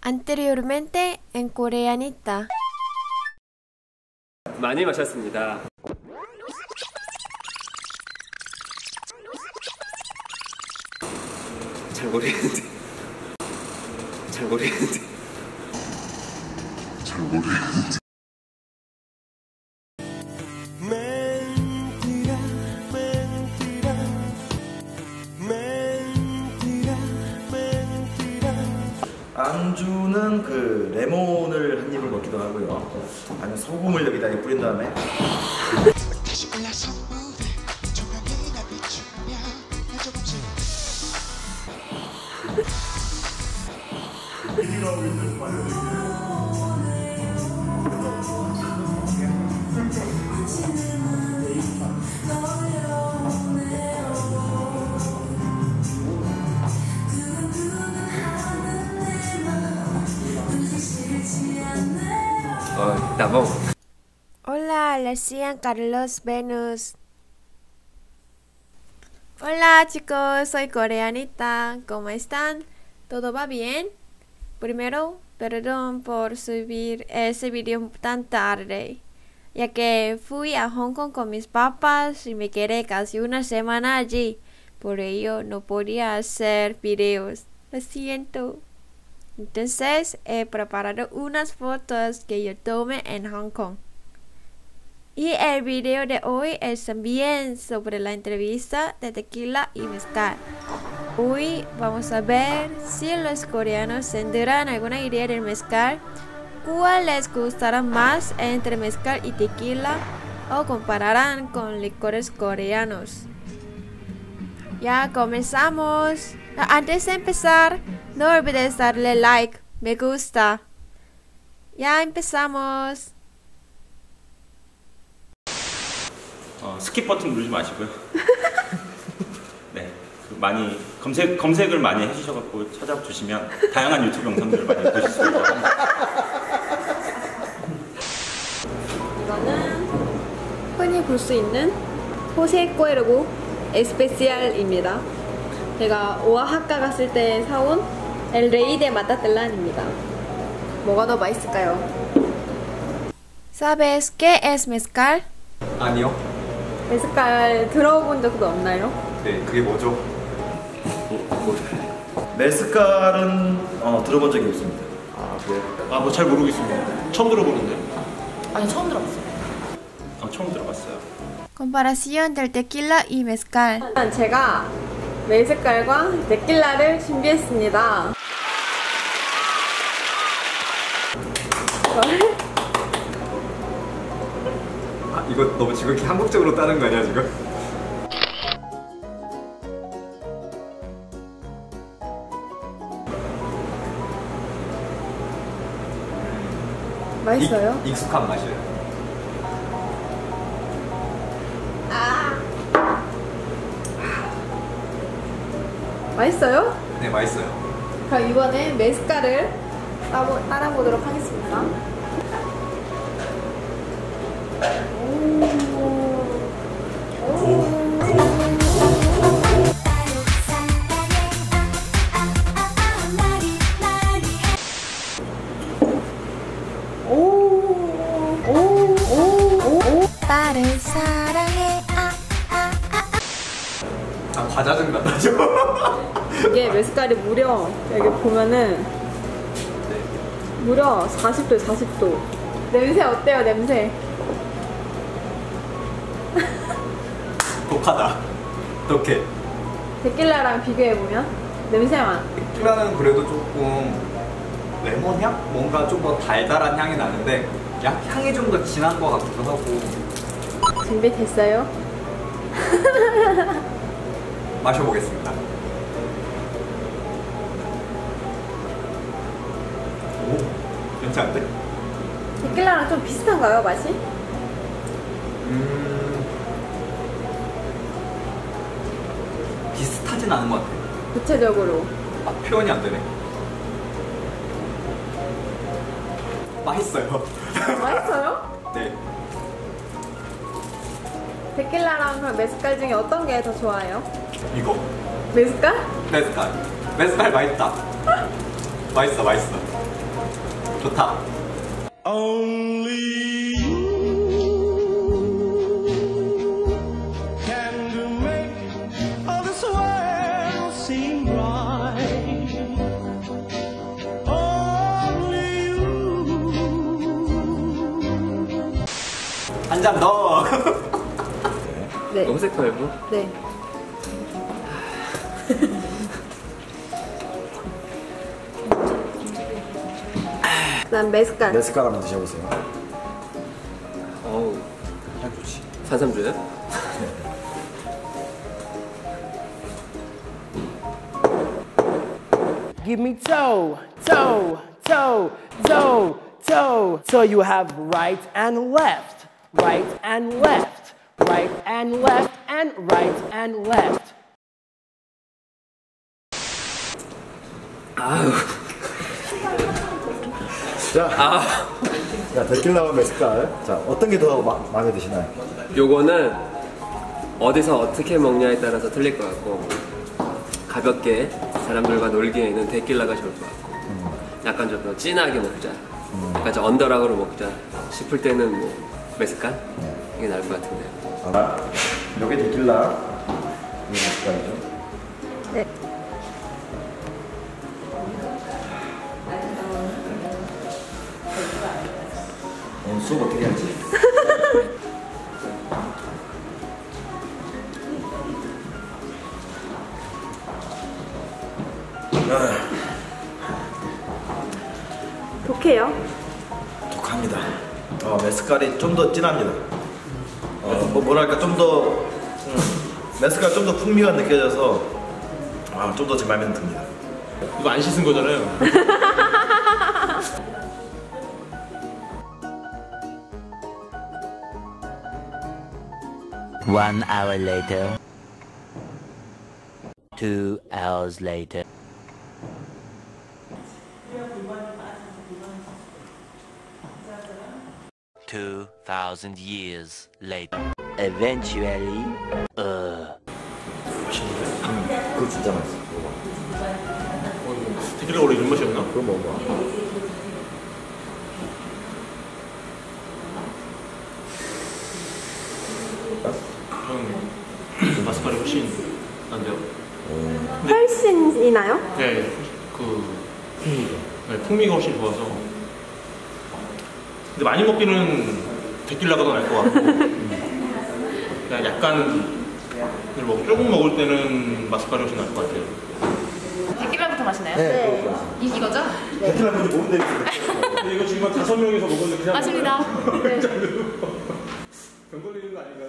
Anteriormente en Coreanita. 많이 마셨습니다. 잘 모르겠는데. 안주는 그 레몬을 한 입을 먹기도 하고요. 아니면 소금을 여기다 뿌린 다음에 나봉. Hola, les decían Carlos Venus. Hola chicos, soy Coreanita. ¿Cómo están? ¿Todo va bien? Primero, perdón por subir ese video tan tarde, ya que fui a Hong Kong con mis papás y me quedé casi una semana allí. Por ello no podía hacer videos. Lo siento. Entonces he preparado unas fotos que yo tomé en Hong Kong. Y el video de hoy es también sobre la entrevista de tequila y mezcal. Hoy vamos a ver si los coreanos tendrán alguna idea del mezcal, cuál les gustará más entre mezcal y tequila, o compararán con licores coreanos. Ya comenzamos. Antes de empezar, no olvides darle like, me gusta. Ya empezamos. 스킵 버튼 누르지 마시고요. 네, 많이 검색을 많이 해주셔갖고 찾아주시면 다양한 유튜브 영상들을 많이 보실 수 있고 합니다. 이거는 흔히 볼 수 있는 호세 꼬에르고 에스페시알입니다. 제가 오아하카 갔을 때 사온 엘 레이 데 마타텔란입니다. 뭐가 더 맛있을까요? ¿Sabes qué es mezcal? 아니요. 메스칼 들어본 적도 없나요? 네, 그게 뭐죠? 메스칼은 들어본 적이 없습니다. 아, 네. 뭐 잘 모르겠습니다. 처음 들어보는데. 아니, 처음 들어봤어요. 처음 들어봤어요. Comparación del tequila y mezcal. 제가 메스칼과 데킬라를 준비했습니다. 이거 너무 지극히 한국적으로 따는 거 아니야 지금? 맛있어요? 익숙한 맛이에요. 맛있어요? 네, 맛있어요. 그럼 이번에 메스칼을 따라보도록 하겠습니다. 나를 사랑해. 과자 좀 갖다 줘. 이게 메스칼이 무려 여기 보면은 무려 40도에 40도. 냄새 어때요, 냄새? 독하다. 독해. 데킬라랑 비교해보면 냄새만. 테킬라는 그래도 조금 레몬 향? 뭔가 좀 더 달달한 향이 나는데 향이 좀 더 진한 것 같기도 하고. 준비됐어요? 마셔보겠습니다. 오, 괜찮은데? 데킬라랑 좀 비슷한가요, 맛이? 비슷하진 않은 것 같아요. 구체적으로. 표현이 안 되네. 맛있어요. 맛있어요? 네. 데킬라랑 그럼 메스칼 중에 어떤 게 더 좋아요? 이거. 메스칼? 메스칼. 메스칼 맛있다. 맛있어. 좋다. Only you can make all this world seem right. Only you. 한 잔 더. 네. 어색 말고? 네. 난 메스칼. 메스칼 한번 드셔보세요. 어우, 향 좋지. 산삼주예요? Give me toe, toe, toe, toe, toe. So you have right and left, right and left, right and left, and right and left. 자, 데킬라와 메스칼. 자, 어떤 게 더 마음에 드시나요? 요거는 어디서 어떻게 먹냐에 따라서 틀릴 것 같고, 가볍게 사람들과 놀기에는 데킬라가 좋을 것 같고, 약간 좀 더 진하게 먹자, 약간 좀 언더락으로 먹자 싶을 때는 뭐 메스칼? 이게 나을 것 같은데. 아, 요게 데킬라, 이게 메스칼이죠. 네. 오늘 수업 어떻게 할지. 독해요. 독합니다. 메스칼이 좀 더 진합니다. 뭐랄까 좀 더 메스칼 좀 더 풍미가 느껴져서 좀 더 제 마음에 듭니다. 이거 안 씻은 거잖아요. 1 hour later. 2 hours later. (2,000 years later). Eventually, 그거 진짜 맛있어. 데킬라 원래 이런 맛이었나? 그거 먹어봐. 마스카리 훨씬 난데요. 훨씬이나요? 네, 풍미가 훨씬 좋아서. 근데 많이 먹기는 데킬라가 더 나을 것 같고, 그냥 약간 조금 먹을 때는 마스카리 훨씬 나을 것 같아요. 데킬라부터 마시나요? 네. 이거죠? 데킬라 분이 몸 되게 근데 이거 지금 한 5명이서 먹었는데 그냥 마십니다. 병 걸리는 거 아닌가요?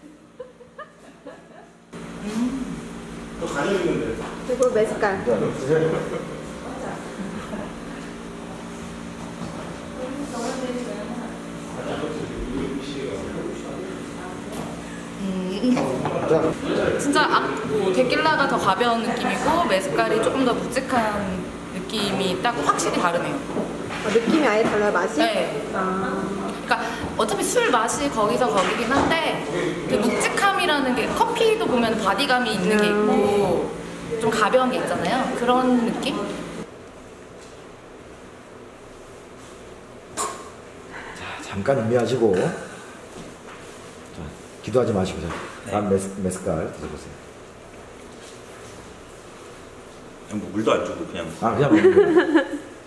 더 간이 있는데. 그리고 메스칼. 진짜 데킬라가 더 가벼운 느낌이고 메스칼이 조금 더 묵직한 느낌이 딱 확실히 다르네요. 느낌이 아예 달라요, 맛이? 네. 그러니까 어차피 술 맛이 거기서 거기긴 한데 그 묵직함이라는 게 커피도 보면 바디감이 있는 게 있고 좀 가벼운 게 있잖아요. 그런 느낌? 잠깐 음미하시고 자, 기도하지 마시고 다음 메스칼 드셔보세요. 뭐 물도 안 주고 그냥. 그냥 먹는 거예요.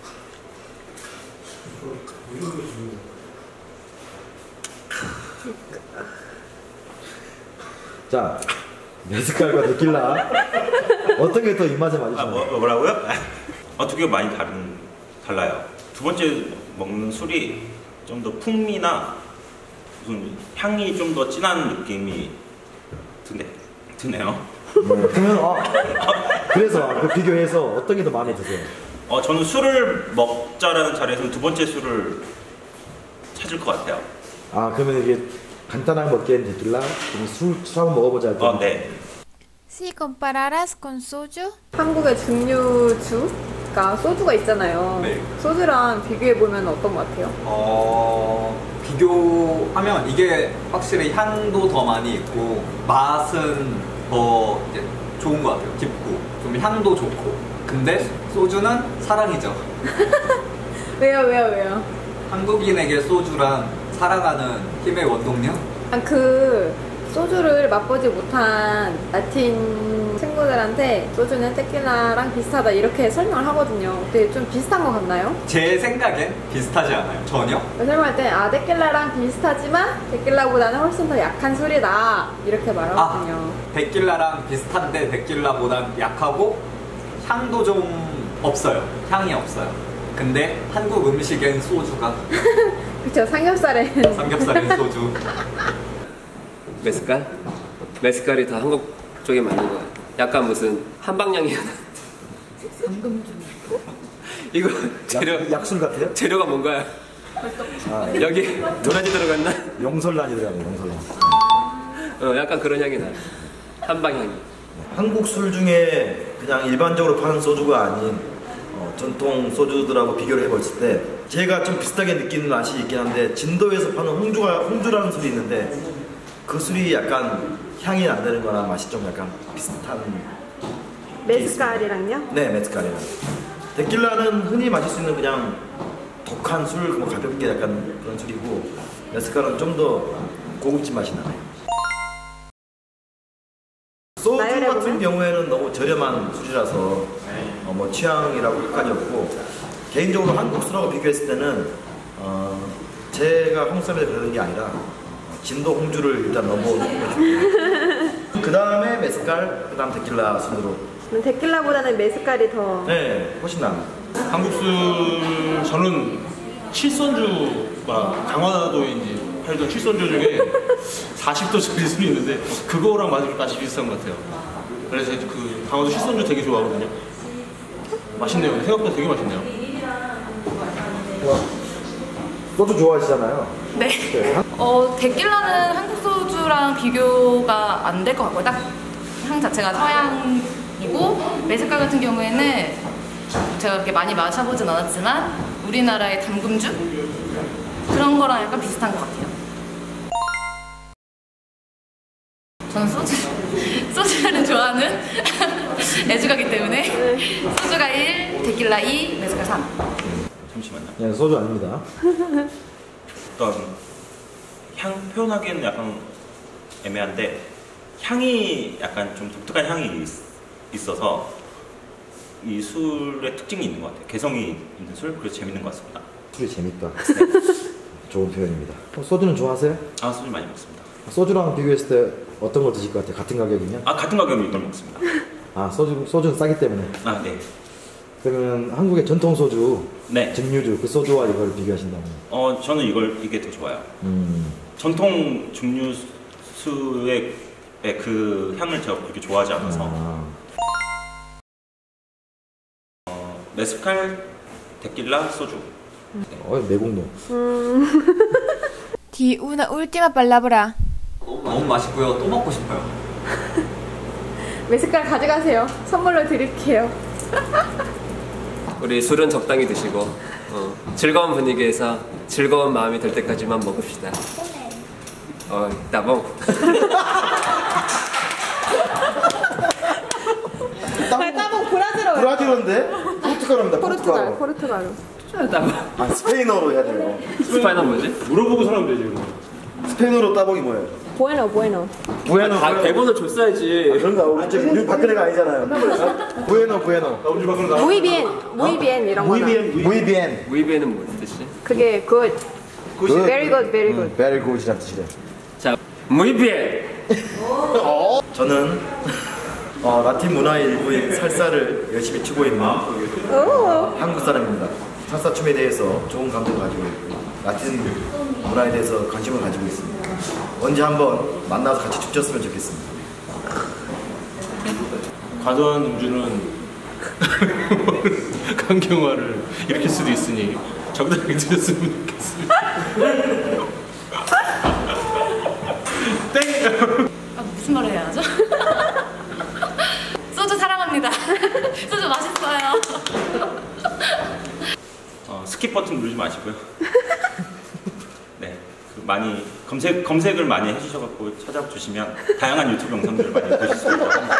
자, 메스칼과 데킬라 어떤 게 더 입맛에 맞으시나요? 뭐라고요? 두 개가 많이 달라요. 두 번째 먹는 술이 좀 더 풍미나 무슨 향이 좀 더 진한 느낌이 드네요. 그러면 그래서 그 비교해서 어떤 게 더 마음에 드세요? 저는 술을 먹자라는 자리에서는 두 번째 술을 찾을 것 같아요. 그러면 이게 간단하게 먹기엔 데킬라, 술 한번 먹어보자 할 때. 네. Si compararas con soju, 한국의 증류주가 소주가 있잖아요. 네. 소주랑 비교해보면 어떤 것 같아요? 비교하면 이게 확실히 향도 더 많이 있고 맛은 더 이제 좋은 것 같아요. 깊고 좀 향도 좋고. 근데 소주는 사랑이죠. 왜요? 한국인에게 소주란 사랑하는 힘의 원동력? 그 소주를 맛보지 못한 라틴 친구들한테 소주는 테킬라랑 비슷하다 이렇게 설명을 하거든요. 근데 좀 비슷한 것 같나요? 제 생각엔 비슷하지 않아요. 전혀. 설명할 때 테킬라랑 비슷하지만 테킬라보다는 훨씬 더 약한 술이다 이렇게 말하거든요. 데킬라랑 비슷한데 데킬라보단 약하고 향도 좀 없어요. 향이 없어요. 근데 한국 음식엔 소주가 그쵸, 삼겹살엔 소주. 메스칼? 메스칼이 더 한국 쪽에 맞는 것 같아. 약간 무슨 한방향이야. 이거 재료 약술 같아요? 재료가 뭔가요? 여기 도라지 들어갔나? 용설란이 들어가요. 용설란. 약간 그런 향이 나. 한방향이. 한국 술 중에 그냥 일반적으로 파는 소주가 아닌 전통 소주들하고 비교를 해봤을 때 제가 좀 비슷하게 느끼는 맛이 있긴 한데 진도에서 파는 홍주라는 술이 있는데 그 술이 약간 향이 안 되는 거나 맛이 좀 약간 비슷한 메스칼이랑요? 네, 메스칼이랑. 데킬라는 흔히 마실 수 있는 그냥 독한 술, 뭐 가볍게 약간 그런 술이고 메스칼은 좀 더 고급진 맛이 나요. 소주 같은 경우에는 너무 저렴한 술이라서 뭐 취향이라고 할 건 없고 개인적으로 한국 술하고 비교했을 때는 제가 한국 사람이 그러는 게 아니라 진도 홍주를 일단 넘어오고 그 다음에 메스칼, 그 다음 데킬라 순으로. 데킬라보다는 메스칼이 더 네, 훨씬 나아요. 한국 술 저는 칠선주가 강화도에 이제 팔던 칠선주 중에 40도짜리 술이 있는데 그거랑 맛이 비슷한 것 같아요. 그래서 그 강화도 칠선주 되게 좋아하거든요. 맛있네요. 생각보다 되게 맛있네요. 소주 좋아하시잖아요. 네. 데킬라는 한국 소주랑 비교가 안 될 것 같고요. 딱 향 자체가 서양이고 메스칼 같은 경우에는 제가 그렇게 많이 마셔보진 않았지만 우리나라의 담금주 그런 거랑 약간 비슷한 것 같아요. 저는 소주를 좋아하는 애주가기 때문에 소주가 1, 데킬라 2, 메스칼 3. 잠시만요. 네, 소주 아닙니다. 어떤 향 표현하기에는 약간 애매한데 향이 약간 좀 독특한 향이 있어서 이 술의 특징이 있는 것 같아요. 개성이 있는 술, 그래서 재밌는 것 같습니다. 술이 재밌다. 좋은 표현입니다. 소주는 좋아하세요? 소주 많이 먹습니다. 소주랑 비교했을 때 어떤 걸 드실 것 같아요? 같은 가격이면? 같은 가격이면 이걸 먹습니다. 소주는 싸기 때문에. 네. 그러면 한국의 전통 소주, 네. 증류주 그 소주와 이걸 비교하신다면? 저는 이게 더 좋아요. 전통 증류수의 그 향을 제가 그렇게 좋아하지 않아서 메스칼, 데킬라, 소주. 내공도. Thì una última palabra. 너무 맛있고요. 또 먹고 싶어요. 메스칼 가져가세요. 선물로 드릴게요. 우리 술은 적당히 드시고 즐거운 분위기에서 즐거운 마음이 들 때까지만 먹읍시다. 따봉. 따봉 브라질어인데? 포르투갈어입니다. 포르투갈로. 따봉. 스페인어로 해야 돼요. 스파이너 뭐지? 물어보고 사면 되지. 그럼. 스페인어로 따봉이 뭐예요? bueno. 대본을 줬어야지. 그런가? 우리 박근혜가 아니잖아요. 부에노. Muy bien 이런 거나. Muy bien. 무이비에는 무슨 뜻이? 그게 good. Very good. Very good이란 뜻이래. 자, 무이비에. 저는 라틴 문화의 일부인 살사를 열심히 추고 있는 한국 사람입니다. 살사 춤에 대해서 좋은 감정을 가지고 있고 라틴 문화에 대해서 관심을 가지고 있습니다. 언제 한번 만나서 같이 춤췄으면 좋겠습니다. 과도한 음주는 강경화를 일으킬 수도 있으니 적당히 드셨으면 좋겠습니다. 땡! 무슨 말을 해야 하죠? 소주 사랑합니다. 소주 맛있어요. 스킵 버튼 누르지 마시고요. 네, 많이 검색을 많이 해주셔갖고 찾아주시면 다양한 유튜브 영상들을 많이 보실 수 있도록 합니다.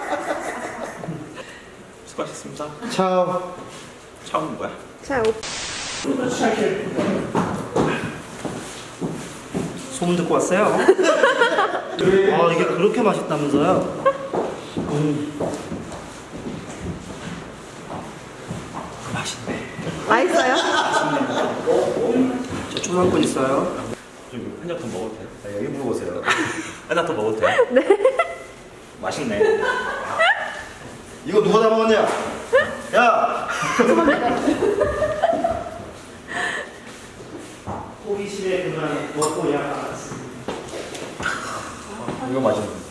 수고하셨습니다. 차오. 차오는 뭐야? 자, 소문 듣고 왔어요? 아, 이게 그렇게 맛있다면서요? 맛있네. 맛있어요? 저 초상권 있어요? 한 잔 더 먹어도 돼요? 아, 여기 물어보세요. 한 잔 더 먹어도 돼요? 네. 맛있네. 이거 누가 다 먹었냐? 야! 호기심에 그만 먹고 야. 이거 맛있네.